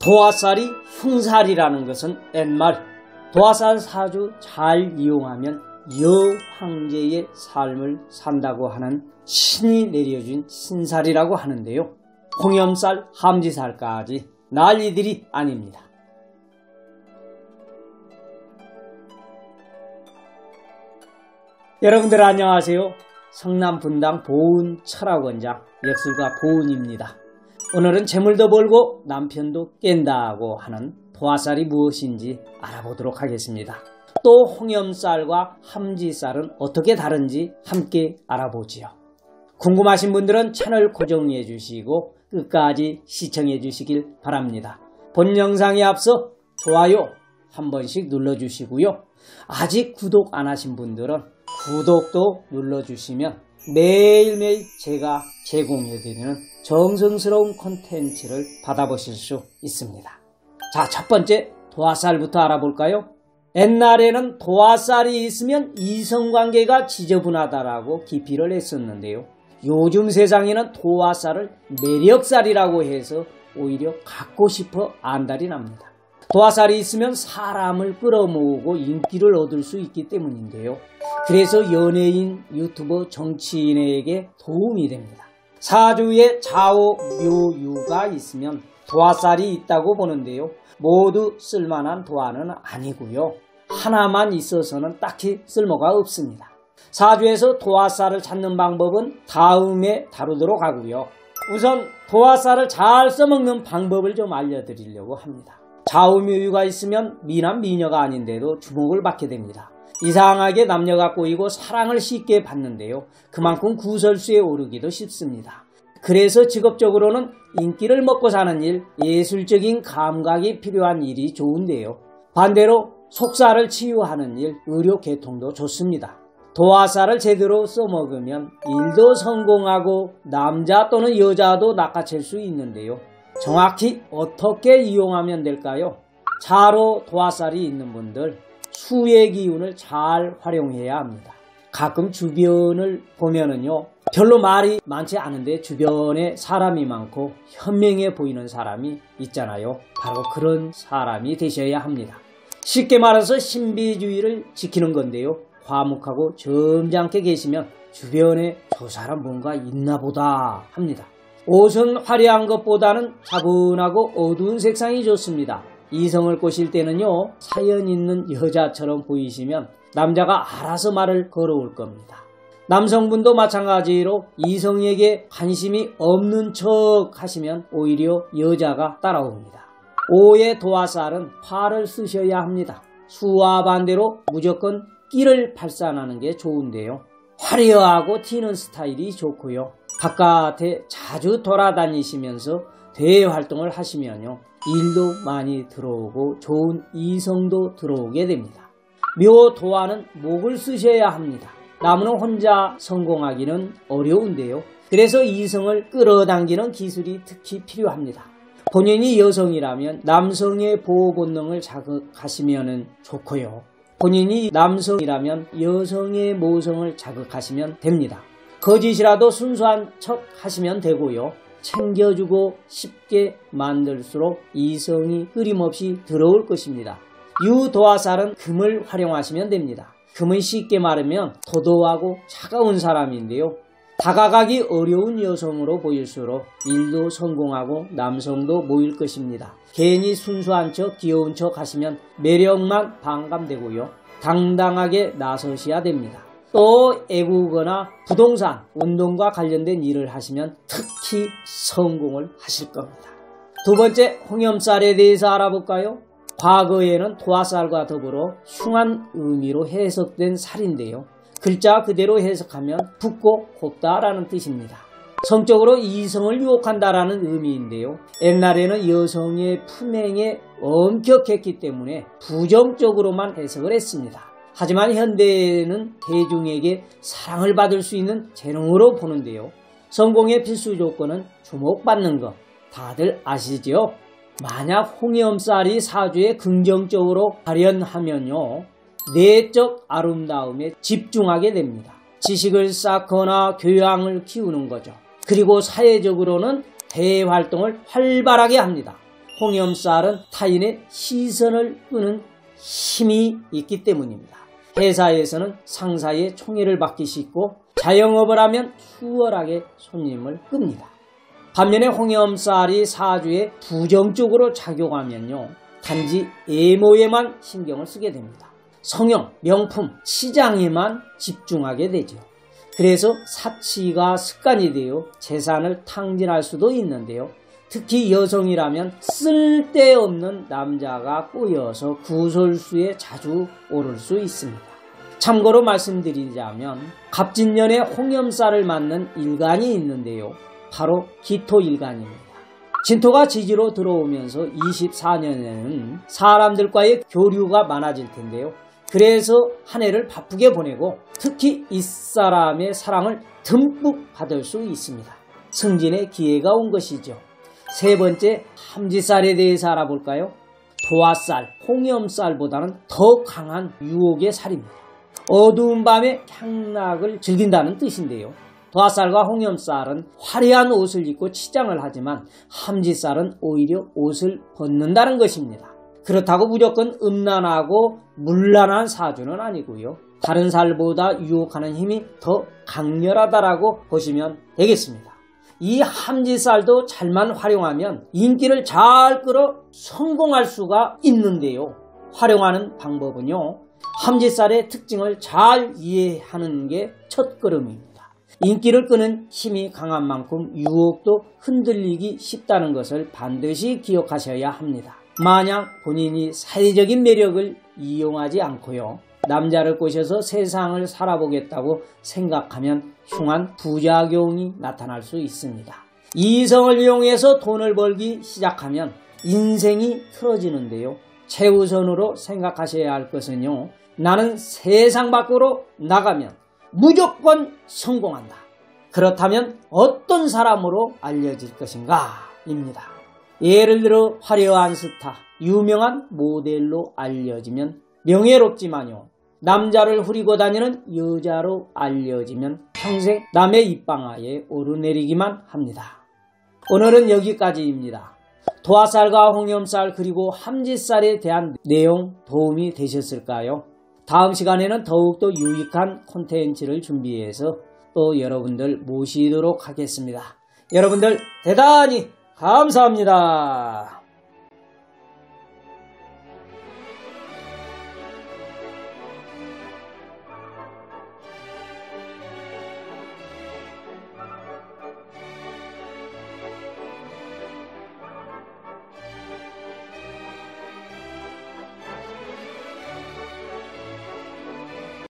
도화살이 흉살이라는 것은 옛말 도화살 사주 잘 이용하면 여황제의 삶을 산다고 하는 신이 내려준 신살이라고 하는데요. 홍염살, 함지살까지 난리들이 아닙니다. 여러분들 안녕하세요. 성남 분당 보은 철학원장 역술가 보은입니다. 오늘은 재물도 벌고 남편도 깬다고 하는 도화살이 무엇인지 알아보도록 하겠습니다. 또 홍염살과 함지살은 어떻게 다른지 함께 알아보지요. 궁금하신 분들은 채널 고정해 주시고 끝까지 시청해 주시길 바랍니다. 본 영상에 앞서 좋아요 한 번씩 눌러주시고요. 아직 구독 안 하신 분들은 구독도 눌러주시면 매일매일 제가 제공해드리는 정성스러운 콘텐츠를 받아보실 수 있습니다. 자, 첫 번째 도화살부터 알아볼까요? 옛날에는 도화살이 있으면 이성관계가 지저분하다라고 기피를 했었는데요. 요즘 세상에는 도화살을 매력살이라고 해서 오히려 갖고 싶어 안달이 납니다. 도화살이 있으면 사람을 끌어모으고 인기를 얻을 수 있기 때문인데요. 그래서 연예인, 유튜버, 정치인에게 도움이 됩니다. 사주에 좌우 묘유가 있으면 도화살이 있다고 보는데요. 모두 쓸만한 도화는 아니고요. 하나만 있어서는 딱히 쓸모가 없습니다. 사주에서 도화살을 찾는 방법은 다음에 다루도록 하고요. 우선 도화살을 잘 써먹는 방법을 좀 알려드리려고 합니다. 좌우묘유가 있으면 미남 미녀가 아닌데도 주목을 받게 됩니다. 이상하게 남녀가 꼬이고 사랑을 쉽게 받는데요. 그만큼 구설수에 오르기도 쉽습니다. 그래서 직업적으로는 인기를 먹고 사는 일, 예술적인 감각이 필요한 일이 좋은데요. 반대로 속살을 치유하는 일, 의료 계통도 좋습니다. 도화살을 제대로 써먹으면 일도 성공하고 남자 또는 여자도 낚아챌 수 있는데요. 정확히 어떻게 이용하면 될까요? 자로 도화살이 있는 분들 수의 기운을 잘 활용해야 합니다. 가끔 주변을 보면은요, 별로 말이 많지 않은데 주변에 사람이 많고 현명해 보이는 사람이 있잖아요. 바로 그런 사람이 되셔야 합니다. 쉽게 말해서 신비주의를 지키는 건데요. 과묵하고 점잖게 계시면 주변에 저 사람 뭔가 있나 보다 합니다. 옷은 화려한 것보다는 차분하고 어두운 색상이 좋습니다. 이성을 꼬실 때는요, 사연 있는 여자처럼 보이시면 남자가 알아서 말을 걸어올 겁니다. 남성분도 마찬가지로 이성에게 관심이 없는 척 하시면 오히려 여자가 따라옵니다. 오의 도화살은 화를 쓰셔야 합니다. 수와 반대로 무조건 끼를 발산하는 게 좋은데요. 화려하고 튀는 스타일이 좋고요. 바깥에 자주 돌아다니시면서 대외 활동을 하시면요. 일도 많이 들어오고 좋은 이성도 들어오게 됩니다. 묘 도화는 목을 쓰셔야 합니다. 나무는 혼자 성공하기는 어려운데요. 그래서 이성을 끌어당기는 기술이 특히 필요합니다. 본인이 여성이라면 남성의 보호 본능을 자극하시면 좋고요. 본인이 남성이라면 여성의 모성을 자극하시면 됩니다. 거짓이라도 순수한 척 하시면 되고요. 챙겨주고 쉽게 만들수록 이성이 끊임없이 들어올 것입니다. 유도화살은 금을 활용하시면 됩니다. 금은 쉽게 말하면 도도하고 차가운 사람인데요. 다가가기 어려운 여성으로 보일수록 일도 성공하고 남성도 모일 것입니다. 괜히 순수한 척 귀여운 척 하시면 매력만 반감되고요. 당당하게 나서셔야 됩니다. 또 애국어나 부동산, 운동과 관련된 일을 하시면 특히 성공을 하실 겁니다. 두 번째, 홍염살에 대해서 알아볼까요? 과거에는 도화살과 더불어 흉한 의미로 해석된 살인데요. 글자 그대로 해석하면 붓고 곱다라는 뜻입니다. 성적으로 이성을 유혹한다라는 의미인데요. 옛날에는 여성의 품행에 엄격했기 때문에 부정적으로만 해석을 했습니다. 하지만 현대에는 대중에게 사랑을 받을 수 있는 재능으로 보는데요. 성공의 필수 조건은 주목받는 것 다들 아시죠? 만약 홍염살이 사주에 긍정적으로 발현하면요. 내적 아름다움에 집중하게 됩니다. 지식을 쌓거나 교양을 키우는 거죠. 그리고 사회적으로는 대활동을 활발하게 합니다. 홍염쌀은 타인의 시선을 끄는 힘이 있기 때문입니다. 회사에서는 상사의 총애를 받기 쉽고 자영업을 하면 수월하게 손님을 끕니다. 반면에 홍염쌀이 사주에 부정적으로 작용하면요, 단지 외모에만 신경을 쓰게 됩니다. 성형, 명품, 시장에만 집중하게 되죠. 그래서 사치가 습관이 되어 재산을 탕진할 수도 있는데요. 특히 여성이라면 쓸데없는 남자가 꼬여서 구설수에 자주 오를 수 있습니다. 참고로 말씀드리자면 갑진년에 홍염쌀을 맞는 일간이 있는데요. 바로 기토일간입니다. 진토가 지지로 들어오면서 24년에는 사람들과의 교류가 많아질 텐데요. 그래서 한 해를 바쁘게 보내고 특히 윗사람의 사랑을 듬뿍 받을 수 있습니다. 승진의 기회가 온 것이죠. 세 번째, 함지살에 대해서 알아볼까요? 도화살, 홍염쌀보다는 더 강한 유혹의 살입니다. 어두운 밤에 향락을 즐긴다는 뜻인데요. 도화살과 홍염쌀은 화려한 옷을 입고 치장을 하지만 함지살은 오히려 옷을 벗는다는 것입니다. 그렇다고 무조건 음란하고 문란한 사주는 아니고요. 다른 살보다 유혹하는 힘이 더 강렬하다라고 보시면 되겠습니다. 이 함지살도 잘만 활용하면 인기를 잘 끌어 성공할 수가 있는데요. 활용하는 방법은요, 함지살의 특징을 잘 이해하는 게 첫걸음입니다. 인기를 끄는 힘이 강한 만큼 유혹도 흔들리기 쉽다는 것을 반드시 기억하셔야 합니다. 만약 본인이 사회적인 매력을 이용하지 않고요, 남자를 꼬셔서 세상을 살아보겠다고 생각하면 흉한 부작용이 나타날 수 있습니다. 이성을 이용해서 돈을 벌기 시작하면 인생이 틀어지는데요. 최우선으로 생각하셔야 할 것은요, 나는 세상 밖으로 나가면 무조건 성공한다. 그렇다면 어떤 사람으로 알려질 것인가 입니다. 예를 들어 화려한 스타, 유명한 모델로 알려지면 명예롭지만요, 남자를 후리고 다니는 여자로 알려지면 평생 남의 입방아에 오르내리기만 합니다. 오늘은 여기까지입니다. 도화살과 홍염쌀 그리고 함지살에 대한 내용 도움이 되셨을까요? 다음 시간에는 더욱더 유익한 콘텐츠를 준비해서 또 여러분들 모시도록 하겠습니다. 여러분들 대단히 감사합니다.